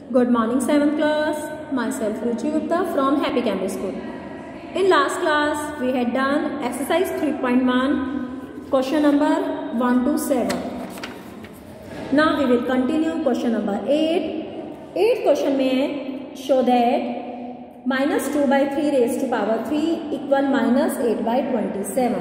Good morning, 7th class. Myself Ruchi Gupta from Happy Cambridge School. In last class, we had done exercise 3.1, question number 1 to 7. Now we will continue question number 8. 8th question में show that minus 2 by 3 raised to power 3 equal minus 8 by 27.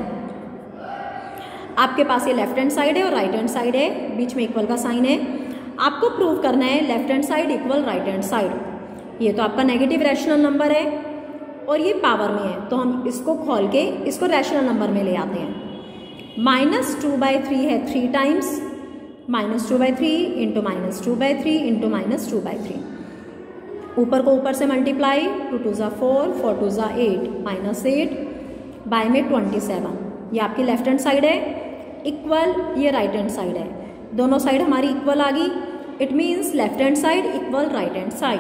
आपके पास ये left hand side है और right hand side है, बीच में equal का sign है. आपको प्रूव करना है left hand side equal right hand side. ये तो आपका नेगेटिव रैशनल नंबर है और ये पावर में है, तो हम इसको खोल के इसको रैशनल नंबर में ले आते हैं. माइनस 2 बाई 3 है 3 times, minus 2 by 3 into minus 2 by 3 into minus 2 by 3. ऊपर को ऊपर से मल्टीप्लाई, 2 2 ज़ा 4, 4 2 ज़ा 8, माइनस 8 बाय में 27. ये आपकी लेफ्ट हैंड साइड है, इक्वल ये राइट हैंड साइड है. दोनों साइड हमारी इक्वल आ गई. It means left hand side equal right hand side.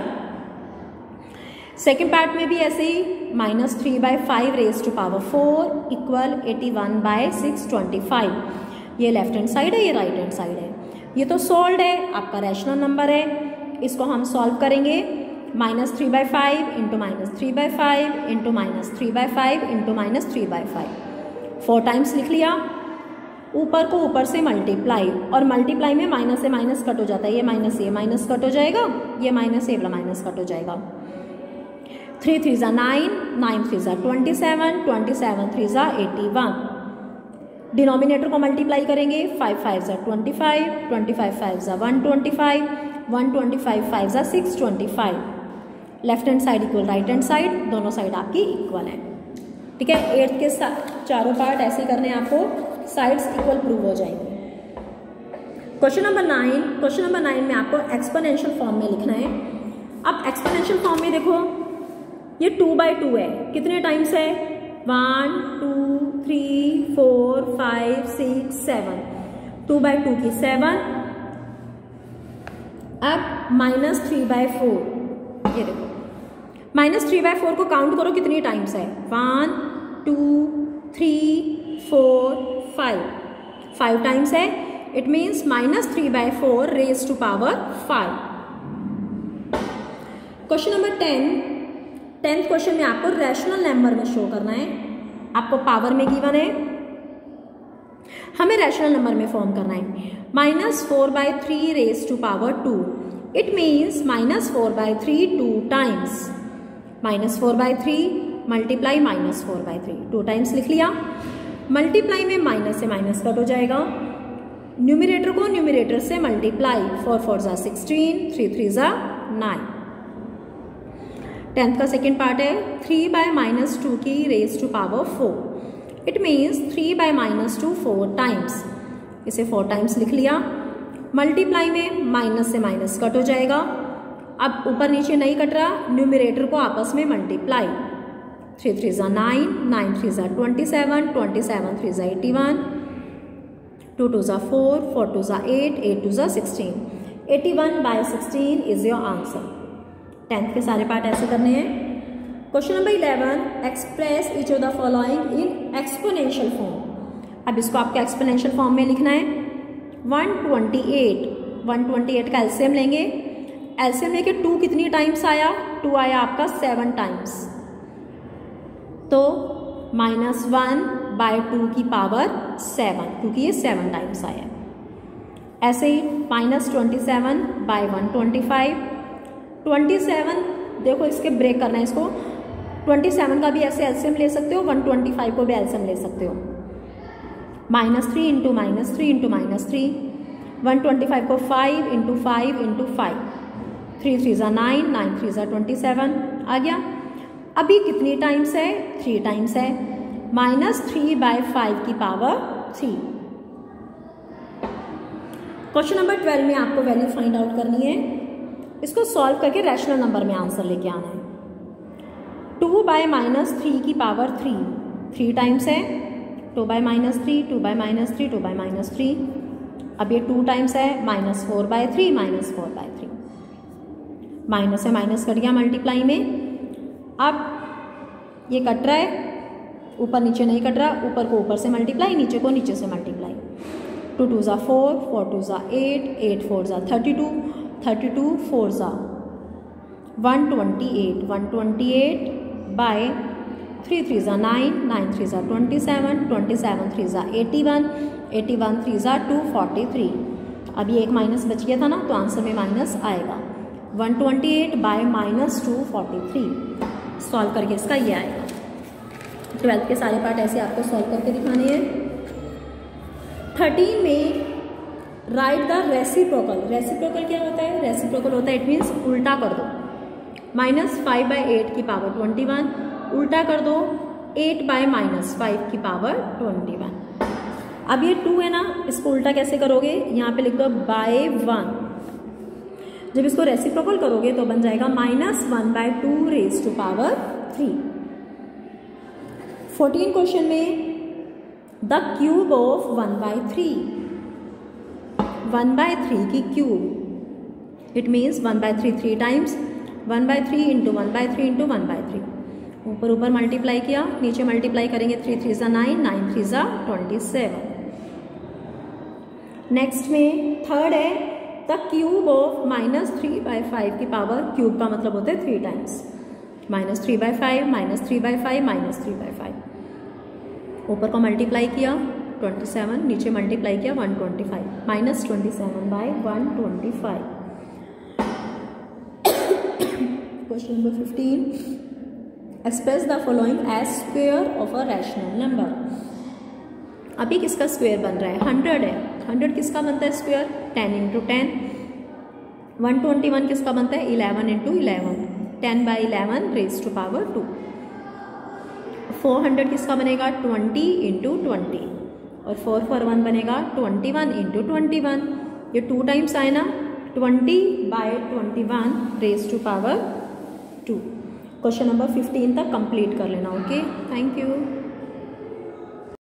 Second part में भी ऐसे ही, minus 3 by 5 raise to power 4 equal 81 by 625. ये लेफ्ट हैंड साइड है, ये राइट हैंड साइड है. ये तो सॉल्व है, आपका रैशनल नंबर है. इसको हम सॉल्व करेंगे. Minus 3 by 5 into minus 3 by 5 into minus 3 by 5 into minus 3 by 5. 4 times लिख लिया. ऊपर को ऊपर से मल्टीप्लाई, और मल्टीप्लाई में माइनस से माइनस कट हो जाता है. ये माइनस कट हो जाएगा, ये माइनस ए माइनस कट हो जाएगा. 3 3 ज़ा 9, 9 3 ज़ा 27, 27 3 ज़ा 81. डिनोमिनेटर को मल्टीप्लाई करेंगे. 5 5 ज़ा 25, 25 5 ज़ा 125, 125 5 ज़ा 625. Left hand side equal right hand side, दोनों साइड आपकी इक्वल है. ठीक है. 8th के चारों पार्ट ऐसे करने हैं, आपको साइड्स इक्वल प्रूव हो जाएंगे. Question number 9. क्वेश्चन नंबर 9 में आपको एक्सपोनेंशियल फॉर्म में लिखना है. अब एक्सपोनेंशियल फॉर्म में देखो, ये 2 बाई 2 है. कितने टाइम्स है? 1 2 3 4 5 6 7. 2 बाई 2 की 7. अब माइनस 3 बाई 4. ये देखो, माइनस 3 बाई 4 को काउंट करो कितनी टाइम्स है? 1 2 3 4 5 टाइम्स है. It means minus 3 by 4 raise to power 5. Question number 10th question में आपको रैशनल नंबर में शो करना है. आपको पावर में गिवन है, हमें रैशनल नंबर में फॉर्म करना है. Minus 4 by 3 raise to power 2. It means minus 4 by 3 2 times. Minus 4 by 3 multiply minus 4 by 3 2 times लिख लिया. मल्टीप्लाई में माइनस से माइनस कट हो जाएगा. न्यूमरेटर को न्यूमरेटर से मल्टीप्लाई. 4 4 ज़ा 16, 3 3 ज़ा 9. 10th का सेकेंड पार्ट है. 3 बाय माइनस 2 की raise to power 4. It means 3 by minus 2 4 times. इसे 4 टाइम्स लिख लिया. मल्टीप्लाई में माइनस से माइनस कट हो जाएगा. अब ऊपर नीचे नहीं कट रहा, न्यूमरेटर को आपस में मल्टीप्लाई. 3 3 ज़ा 9, 9 3 ज़ा 27, 27 3 ज़ा 81, 2 2 ज़ा 4, 4 2 ज़ा 8, 8 2 ज़ा 16. 81 bye 16 is your answer. 10th के सारे पार्ट ऐसे करने हैं. Question number 11. Express each of the following in exponential form. अब इसको आपको एक्सपोनेंशियल फॉर्म में लिखना है. 128 का एलसीएम लेंगे. एलसीएम लेके 2 कितनी टाइम्स आया? 2 आया आपका 7 टाइम्स. तो -1 बाय 2 की पावर 7, क्योंकि ये 7 टाइम्स आया. ऐसे ही -27 बाय 125. 27 देखो, इसके ब्रेक करना है इसको. 27 का भी ऐसे एलसीएम ले सकते हो, 125 को भी एलसीएम ले सकते हो. -3 इंटू -3 इंटू -3. 125 को 5 इंटू 5 इंटू 5. 3 3 ज़ा 9, 9 3 ज़ा 27 आ गया. अभी कितनी टाइम्स है? 3 टाइम्स है. -3 बाय 5 की पावर 3. क्वेश्चन नंबर 12 में आपको वैल्यू फाइंड आउट करनी है. इसको सॉल्व करके रैशनल नंबर में आंसर लेके आना है. 2 बाय -3 की पावर 3 टाइम्स है. 2 बाय -3, 2 बाय -3, 2 बाय -3. अब ये 2 टाइम्स है. -4 बाय 3, -4 बाय 3. माइनस से माइनस कट गया मल्टीप्लाई में. अब ये कट रहा है, ऊपर नीचे नहीं कट रहा. ऊपर को ऊपर से मल्टीप्लाई, नीचे को नीचे से मल्टीप्लाई. 2 2 ज़ा 4, 4 2 ज़ा 8, 8 4 ज़ा 32, 32 4 ज़ा 128, 128 by 3 3 ज़ा 9, 9 3 ज़ा 27, 27 3 ज़ा 81, 81 3 ज़ा 243। अब ये एक माइनस बच गया था ना, तो आंसर में माइनस आएगा। 128 बाय -243 सॉल्व करके इसका ये आएगा। 12th के सारे पार्ट ऐसे आपको सॉल्व करके दिखाने हैं। 13 में राइट द रेसिप्रोकल। रेसिप्रोकल क्या होता है? रेसिप्रोकल होता है इट मीन्स उल्टा कर दो। -5/8 की पावर 21, उल्टा कर दो 8 बाय -5 की पावर 21। अब ये 2 है ना, इसको उल्टा कैसे करोगे? यहाँ पे लिख दो बाय 1। जब इसको रेसिप्रोकल करोगे तो बन जाएगा -1/2 रेज टू पावर 3। 14 क्वेश्चन में द क्यूब ऑफ 1/3, 1/3 की cube it means 1/3 3 times, 1/3 into 1/3 into 1/3। ऊपर ऊपर मल्टीप्लाई किया, नीचे मल्टीप्लाई करेंगे 3 3 ज़ा 9, 9 3 ज़ा 27। नेक्स्ट में थर्ड है द क्यूब ऑफ -3/5 की पावर, क्यूब का मतलब होता है 3 टाइम्स, -3/5, -3/5, -3/5। ऊपर को मल्टीप्लाई किया 27, नीचे मल्टीप्लाई किया 125, -27/125। Question number 15, express the following as square of a rational number. अभी किसका स्क्वायर बन रहा है? 100 है। 100 किसका बनता है स्क्वायर? 10 × 10। 121 किसका बनता है? 11 × 11, 10/11 रेज टू पावर 2। 400 किसका बनेगा? 20 × 20, और 4 4 1 बनेगा 21 × 21। ये 2 टाइम्स आए ना, 20/21 raise to power 2। Question number 15 तक कंप्लीट कर लेना। Okay, thank you.